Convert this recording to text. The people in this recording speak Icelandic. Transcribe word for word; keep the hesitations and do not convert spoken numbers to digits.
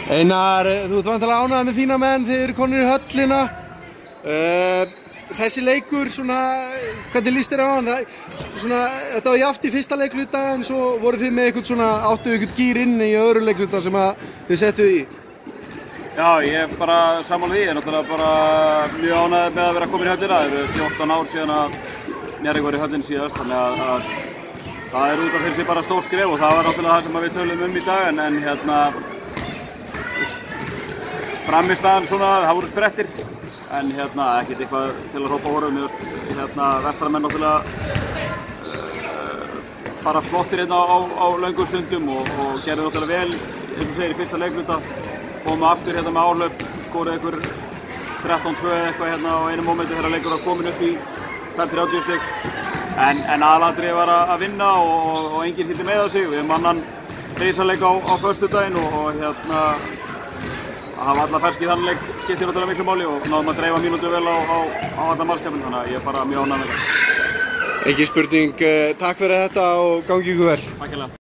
Einar, þú ert vantilega ánægður með þína menn, þið eru konur í höllina. Uh, þessi leikur, svona, hvernig líst þér á hann? Það, svona, þetta var jafnt í fyrsta leikluta en svo voru þið með eitthvað svona, áttu eitthvað gýr inn í öðru leikluta sem að þið settuð í. Já, ég er bara sammála því, ég er náttúrulega bara mjög ánægður með að vera komin í höllina. Það eru fjórtán ár síðan að Njarðvík var í höllin síðast, þannig að, að það er út af fyrir sig bara stór skref og það var náttúrulega það sem við töluðum um í dag, en, en hérna frammistaðan svona, það voru sprettir, en hérna ekkert eitthvað til að hrópa hórum. Hérna vestramenn náttúrulega uh, bara flottir hérna á, á löngum stundum og, og gerði náttúrulega vel, eins og segir, í fyrsta leikluta. Komu aftur hérna með áhlaup, skoruðu einhver þrettán tvö eða eitthvað hérna á einu mómenti þegar leikur var komin upp í tæp þrjátíu stig. En, en aðalatriðið var að vinna og, og, og enginn skyldi meiða sig. Við höfum annan reisaleik á, á föstudaginn og, og hérna að hafa alla fersk í þann leik skiptir náttúrulega miklu máli og náðum að dreifa mínútu vel á, á, á alla mannskapinn, þannig að ég er bara mjög ánægður með þetta. Engin spurning, takk fyrir þetta og gangi ykkur vel. Takk hérlega.